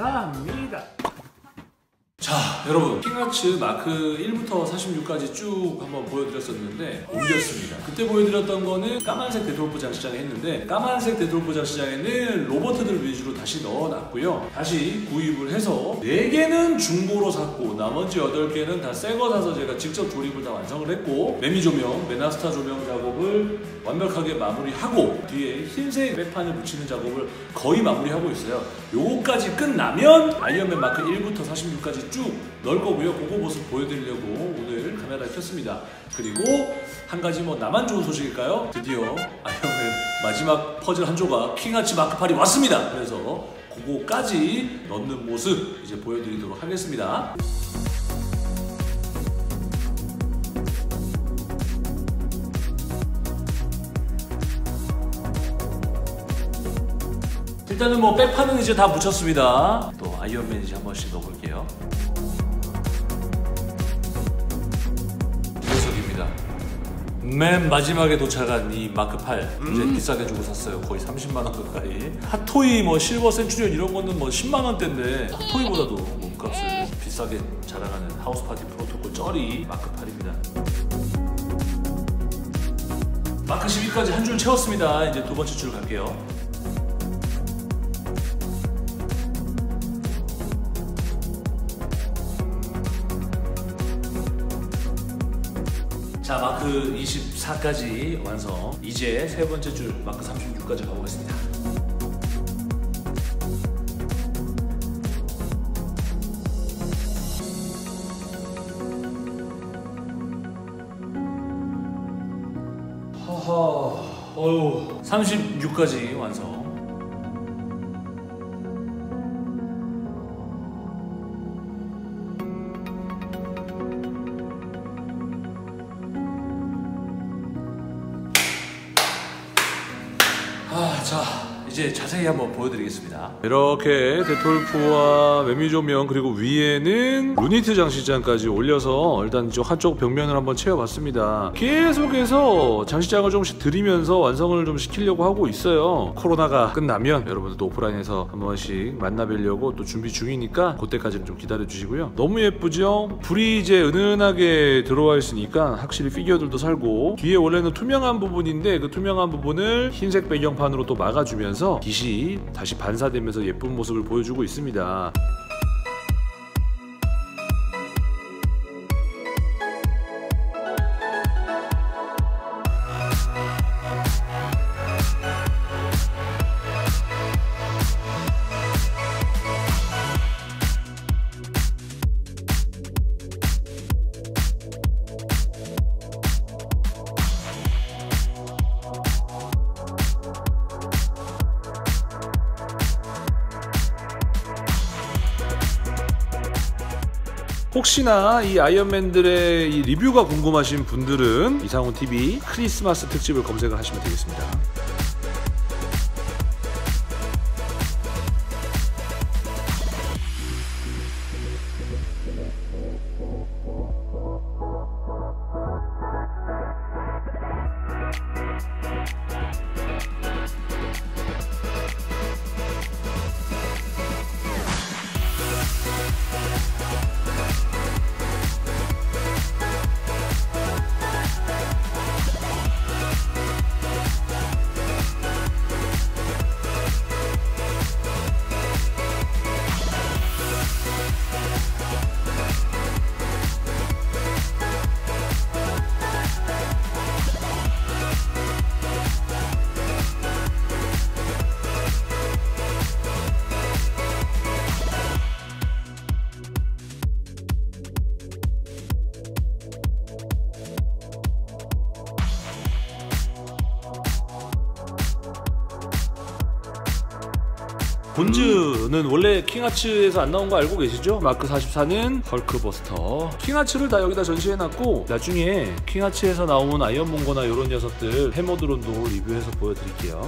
감사합니다. 자, 여러분, 킹아츠 마크 1부터 46까지 쭉 한번 보여드렸었는데 옮겼습니다. 그때 보여드렸던 거는 까만색 데드풀프 장식장에 했는데 까만색 데드풀프 장식장에는 로버트들 위주로 다시 넣어놨고요. 다시 구입을 해서 4개는 중고로 샀고 나머지 8개는 다 새 거 사서 제가 직접 조립을 다 완성을 했고 매미 조명, 메나스타 조명 작업을 완벽하게 마무리하고 뒤에 흰색 백판을 붙이는 작업을 거의 마무리하고 있어요. 요거까지 끝나면 아이언맨 마크 1부터 46까지 쭉 넣을 거고요. 그거 모습 보여드리려고 오늘 카메라를 켰습니다. 그리고 한 가지 뭐 나만 좋은 소식일까요? 드디어 아이언맨 마지막 퍼즐 한 조각 킹아츠 마크 8이 왔습니다. 그래서 그거까지 넣는 모습 이제 보여드리도록 하겠습니다. 일단은 뭐 백판은 이제 다 붙였습니다. 또 아이언맨 이제 한 번씩 넣어볼게요. 이 녀석입니다. 맨 마지막에 도착한 이 마크 8 이제 비싸게 주고 샀어요. 거의 30만원 가까이. 핫토이 뭐 실버 센츄리온 이런 거는 뭐 10만원대인데 핫토이보다도 몸값을 비싸게 자랑하는 하우스파티 프로토콜 쩌리 마크 8입니다. 마크 12까지 한 줄 채웠습니다. 이제 두 번째 줄 갈게요. 자, 마크 24까지 완성. 이제 세 번째 줄 마크 36까지 가보겠습니다. 하하, 어휴, 36까지 완성. 자, 이제 자세히 한번 보여드리겠습니다. 이렇게 데톨프와 매미조명 그리고 위에는 루니트 장식장까지 올려서 일단 이쪽 한쪽 벽면을 한번 채워봤습니다. 계속해서 장식장을 조금씩 들이면서 완성을 좀 시키려고 하고 있어요. 코로나가 끝나면 여러분들도 오프라인에서 한 번씩 만나뵈려고 또 준비 중이니까 그때까지는 좀 기다려주시고요. 너무 예쁘죠? 불이 이제 은은하게 들어와 있으니까 확실히 피규어들도 살고 뒤에 원래는 투명한 부분인데 그 투명한 부분을 흰색 배경판으로 또 막아주면서 빛이 다시 반사되면서 예쁜 모습을 보여주고 있습니다. 혹시나 이 아이언맨들의 이 리뷰가 궁금하신 분들은 이상훈TV 크리스마스 특집을 검색을 하시면 되겠습니다. 본즈는 원래 킹아츠에서 안 나온 거 알고 계시죠? 마크 44는 헐크버스터. 킹아츠를 다 여기다 전시해놨고 나중에 킹아츠에서 나온 아이언몽거나 이런 녀석들 해머드론도 리뷰해서 보여드릴게요.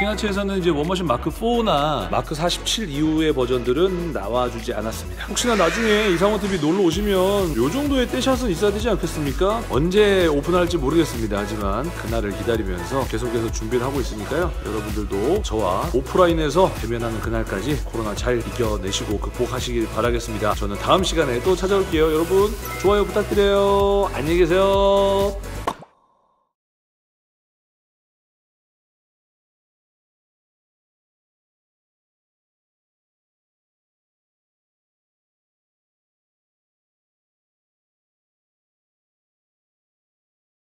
킹하츠에서는 이제 원머신 마크 4나 마크 47 이후의 버전들은 나와주지 않았습니다. 혹시나 나중에 이상호TV 놀러 오시면 요 정도의 떼샷은 있어야 되지 않겠습니까? 언제 오픈할지 모르겠습니다. 하지만 그날을 기다리면서 계속해서 준비를 하고 있으니까요. 여러분들도 저와 오프라인에서 대면하는 그날까지 코로나 잘 이겨내시고 극복하시길 바라겠습니다. 저는 다음 시간에 또 찾아올게요. 여러분 좋아요 부탁드려요. 안녕히 계세요.